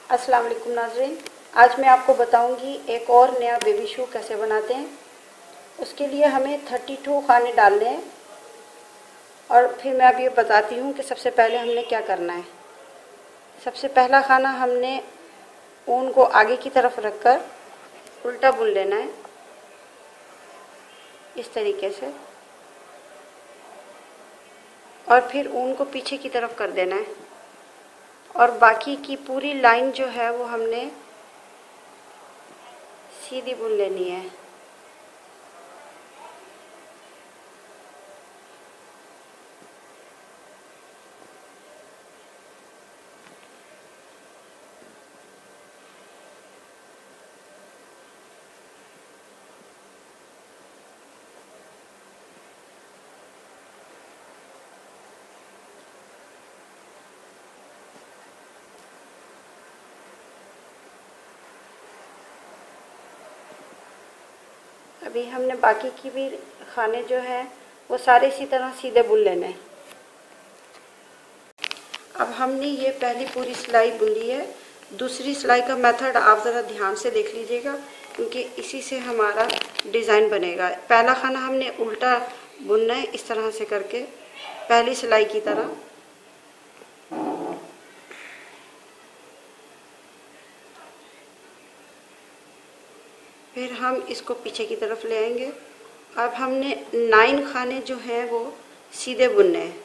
अस्सलाम वालेकुम नाज़रीन। आज मैं आपको बताऊंगी एक और नया बेबी शू कैसे बनाते हैं। उसके लिए हमें 32 खाने डालने हैं और फिर मैं अब ये बताती हूँ कि सबसे पहले हमने क्या करना है। सबसे पहला खाना हमने ऊन को आगे की तरफ रखकर उल्टा बुन लेना है, इस तरीके से, और फिर ऊन को पीछे की तरफ कर देना है और बाकी की पूरी लाइन जो है वो हमने सीधी बुन लेनी है। अभी हमने बाकी की भी खाने जो है वो सारे इसी तरह सीधे बुन लेने हैं। अब हमने ये पहली पूरी सिलाई बुन ली है। दूसरी सिलाई का मेथड आप ज़रा ध्यान से देख लीजिएगा, क्योंकि इसी से हमारा डिज़ाइन बनेगा। पहला खाना हमने उल्टा बुनना है, इस तरह से करके पहली सिलाई की तरह। फिर हम इसको पीछे की तरफ ले आएंगे। अब हमने 9 खाने जो हैं वो सीधे बुनने हैं।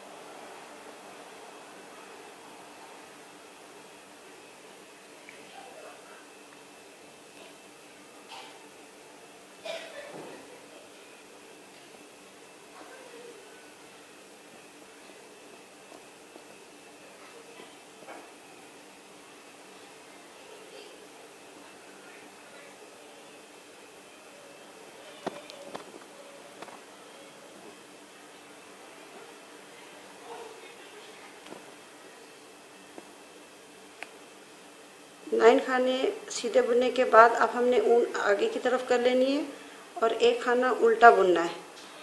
नाइन खाने सीधे बुनने के बाद अब हमने ऊन आगे की तरफ कर लेनी है और एक खाना उल्टा बुनना है,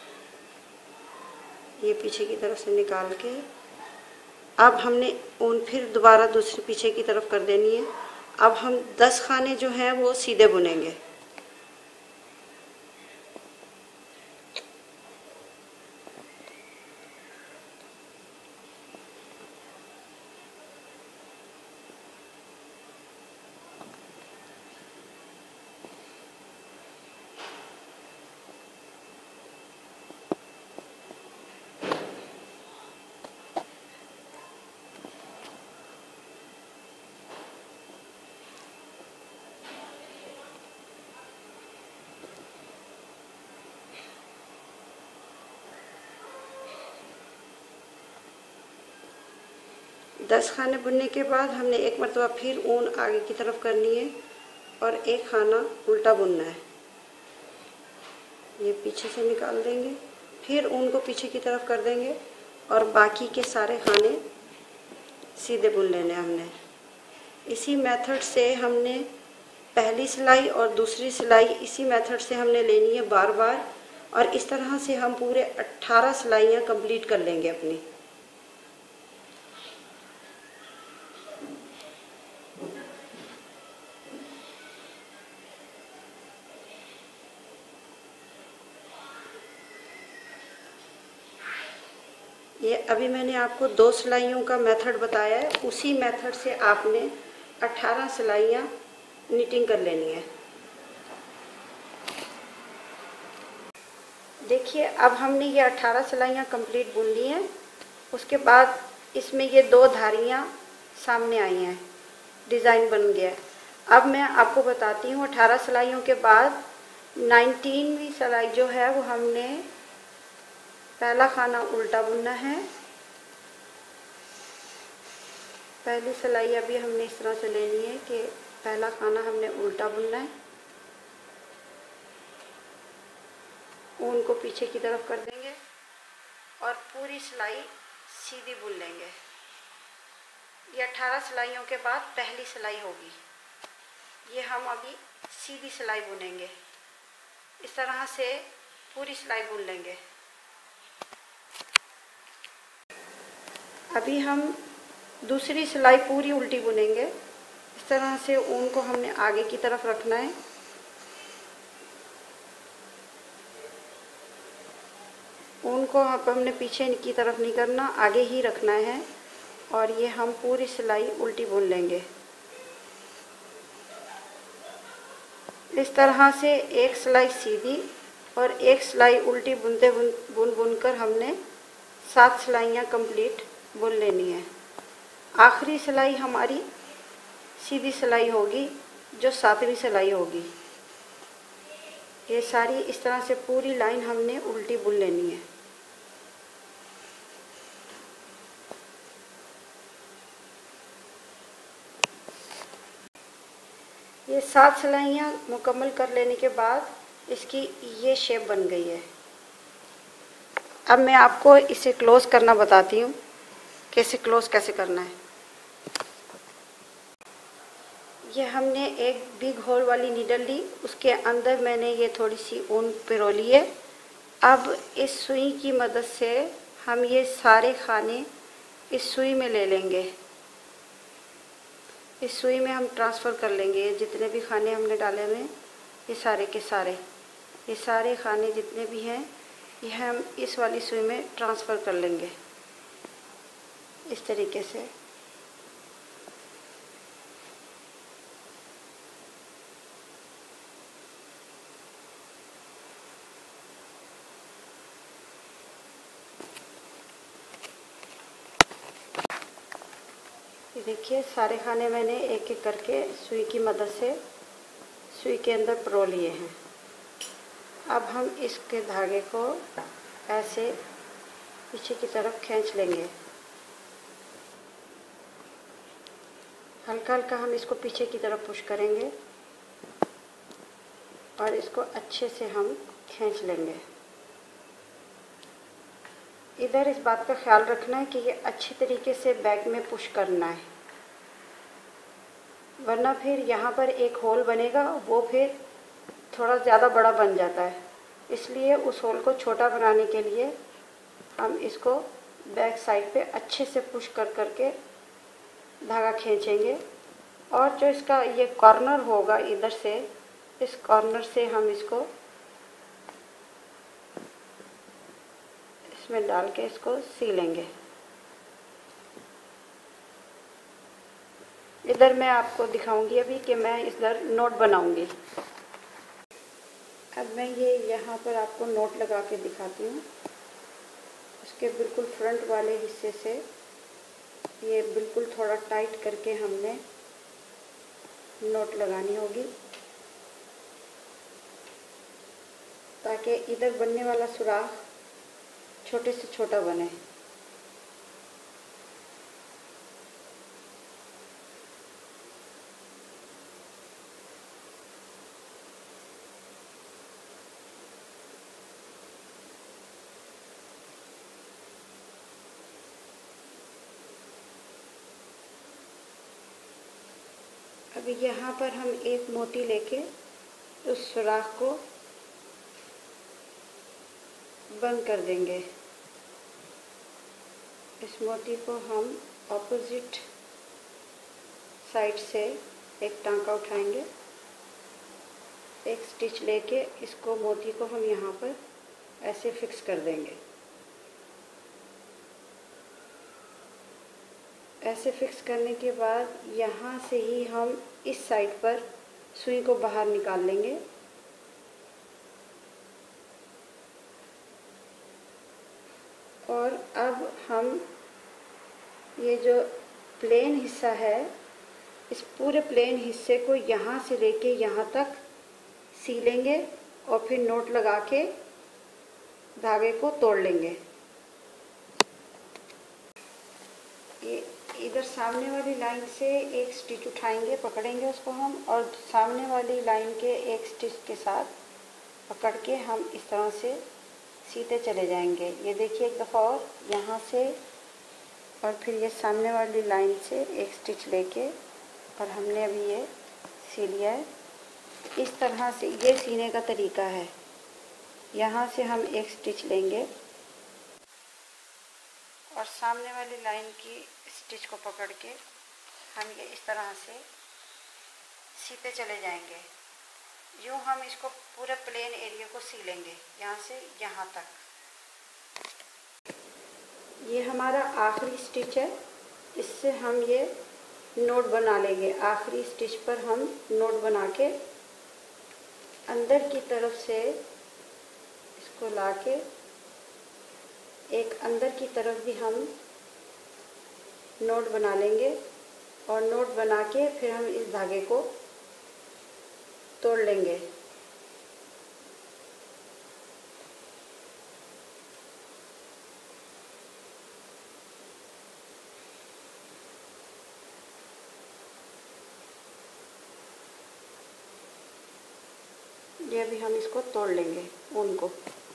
ये पीछे की तरफ से निकाल के। अब हमने ऊन फिर दोबारा दूसरी पीछे की तरफ कर देनी है। अब हम 10 खाने जो हैं वो सीधे बुनेंगे। दस खाने बुनने के बाद हमने एक मरतबा फिर ऊन आगे की तरफ करनी है और एक खाना उल्टा बुनना है, ये पीछे से निकाल देंगे। फिर ऊन को पीछे की तरफ कर देंगे और बाकी के सारे खाने सीधे बुन लेने हमने। इसी मेथड से हमने पहली सिलाई और दूसरी सिलाई इसी मेथड से हमने लेनी है बार बार, और इस तरह से हम पूरे 18 सिलाइयाँ कंप्लीट कर लेंगे अपनी। ये अभी मैंने आपको 2 सिलाइयों का मेथड बताया है, उसी मेथड से आपने 18 सिलाइयाँ निटिंग कर लेनी है। देखिए अब हमने ये 18 सिलाइयाँ कंप्लीट बुन ली हैं। उसके बाद इसमें ये 2 धारियाँ सामने आई हैं, डिज़ाइन बन गया है। अब मैं आपको बताती हूँ 18 सिलाइयों के बाद 19वीं सिलाई जो है वो हमने पहला खाना उल्टा बुनना है। पहली सिलाई अभी हमने इस तरह से लेनी है कि पहला खाना हमने उल्टा बुनना है, ऊन को पीछे की तरफ कर देंगे और पूरी सिलाई सीधी बुन लेंगे। ये 18 सिलाइयों के बाद पहली सिलाई होगी, ये हम अभी सीधी सिलाई बुनेंगे। इस तरह से पूरी सिलाई बुन लेंगे। अभी हम दूसरी सिलाई पूरी उल्टी बुनेंगे। इस तरह से ऊन को हमने आगे की तरफ रखना है। ऊन को अब हमने पीछे की तरफ नहीं करना, आगे ही रखना है। और ये हम पूरी सिलाई उल्टी बुन लेंगे। इस तरह से एक सिलाई सीधी और एक सिलाई उल्टी बुनते बुनकर हमने 7 सिलाइयाँ कंप्लीट बुन लेनी है। आखिरी सिलाई हमारी सीधी सिलाई होगी, जो 7वीं सिलाई होगी। ये सारी इस तरह से पूरी लाइन हमने उल्टी बुन लेनी है। ये 7 सिलाइयाँ मुकम्मल कर लेने के बाद इसकी ये शेप बन गई है। अब मैं आपको इसे क्लोज करना बताती हूँ, कैसे क्लोज कैसे करना है। ये हमने एक बिग होल वाली नीडल ली, उसके अंदर मैंने ये थोड़ी सी ऊन पिरो ली है। अब इस सुई की मदद से हम ये सारे खाने इस सुई में ले लेंगे। इस सुई में हम ट्रांसफ़र कर लेंगे। ये जितने भी खाने हमने डाले हुए हैं, ये सारे के सारे, ये सारे खाने जितने भी हैं, ये हम इस वाली सुई में ट्रांसफ़र कर लेंगे इस तरीके से। देखिए सारे खाने मैंने एक एक करके सुई की मदद से सुई के अंदर पिरो लिए हैं। अब हम इसके धागे को ऐसे पीछे की तरफ खींच लेंगे। हल्का हल्का हम इसको पीछे की तरफ पुश करेंगे और इसको अच्छे से हम खींच लेंगे। इधर इस बात का ख्याल रखना है कि ये अच्छी तरीके से बैक में पुश करना है, वरना फिर यहाँ पर एक होल बनेगा, वो फिर थोड़ा ज़्यादा बड़ा बन जाता है। इसलिए उस होल को छोटा बनाने के लिए हम इसको बैक साइड पे अच्छे से पुश कर करके धागा खींचेंगे। और जो इसका ये कॉर्नर होगा इधर से, इस कॉर्नर से हम इसको इसमें डाल के इसको सी लेंगे। इधर मैं आपको दिखाऊंगी अभी कि मैं इधर नोट बनाऊंगी। अब मैं ये यहाँ पर आपको नोट लगा के दिखाती हूँ। उसके बिल्कुल फ्रंट वाले हिस्से से ये बिल्कुल थोड़ा टाइट करके हमने नोट लगानी होगी, ताकि इधर बनने वाला सुराख छोटे से छोटा बने। अब यहाँ पर हम एक मोती लेके उस सुराख को बंद कर देंगे। इस मोती को हम ऑपोजिट साइड से एक टांका उठाएंगे, एक स्टिच लेके इसको मोती को हम यहाँ पर ऐसे फिक्स कर देंगे। ऐसे फिक्स करने के बाद यहाँ से ही हम इस साइड पर सुई को बाहर निकाल लेंगे। और अब हम ये जो प्लेन हिस्सा है, इस पूरे प्लेन हिस्से को यहाँ से लेके यहाँ तक सी लेंगे और फिर नोट लगा के धागे को तोड़ लेंगे। ये इधर सामने वाली लाइन से एक स्टिच उठाएंगे, पकड़ेंगे उसको हम, और सामने वाली लाइन के एक स्टिच के साथ पकड़ के हम इस तरह से सीधे चले जाएंगे। ये देखिए एक दफ़ा और यहाँ से, और फिर ये सामने वाली लाइन से एक स्टिच लेके और हमने अभी ये सी लिया है। इस तरह से ये सीने का तरीका है। यहाँ से हम एक स्टिच लेंगे और सामने वाली लाइन की स्टिच को पकड़ के हम ये इस तरह से सीते चले जाएंगे। यूँ हम इसको पूरे प्लेन एरिया को सी लेंगे, यहाँ से यहाँ तक। ये हमारा आखिरी स्टिच है, इससे हम ये नोट बना लेंगे। आखिरी स्टिच पर हम नोट बना के अंदर की तरफ से इसको लाके एक अंदर की तरफ भी हम नोट बना लेंगे और नोट बना के फिर हम इस धागे को तोड़ लेंगे। ये भी हम इसको तोड़ लेंगे ऊन को।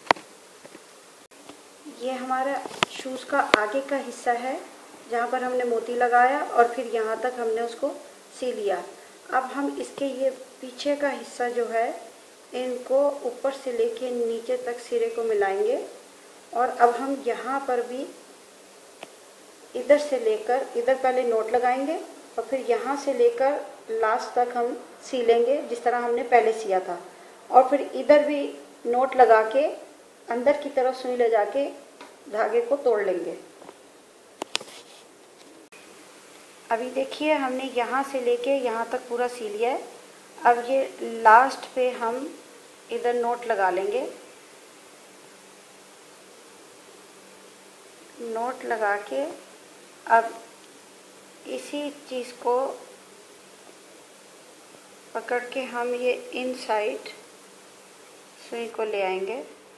ये हमारा शूज़ का आगे का हिस्सा है, जहाँ पर हमने मोती लगाया और फिर यहाँ तक हमने उसको सी लिया। अब हम इसके ये पीछे का हिस्सा जो है, इनको ऊपर से लेके नीचे तक सिरे को मिलाएंगे। और अब हम यहाँ पर भी इधर से लेकर इधर पहले नोट लगाएंगे और फिर यहाँ से लेकर लास्ट तक हम सी लेंगे, जिस तरह हमने पहले सिया था। और फिर इधर भी नोट लगा के अंदर की तरफ सुई ले जाके धागे को तोड़ लेंगे। अभी देखिए हमने यहाँ से लेके यहाँ तक पूरा सी लिया है। अब ये लास्ट पे हम इधर नोट लगा लेंगे। नोट लगा के अब इसी चीज़ को पकड़ के हम ये इन साइड सुई को ले आएंगे।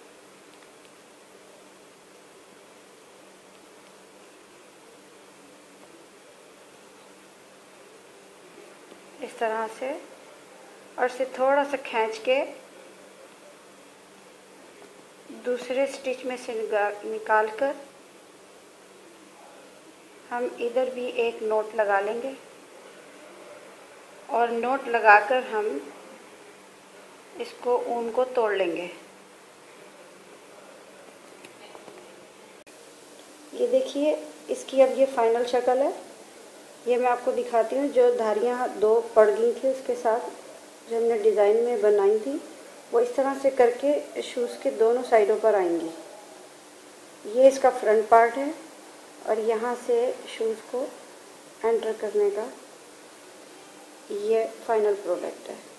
इस तरह से, और इसे थोड़ा सा खींच के दूसरे स्टिच में से निकाल कर हम इधर भी एक नोट लगा लेंगे और नोट लगाकर हम इसको ऊन को तोड़ लेंगे। ये देखिए इसकी अब ये फाइनल शक्ल है। ये मैं आपको दिखाती हूँ। जो धारियाँ दो पड़ गई थी उसके साथ जो हमने डिज़ाइन में बनाई थी, वो इस तरह से करके शूज़ के दोनों साइडों पर आएंगी। ये इसका फ्रंट पार्ट है और यहाँ से शूज़ को एंटर करने का ये फाइनल प्रोडक्ट है।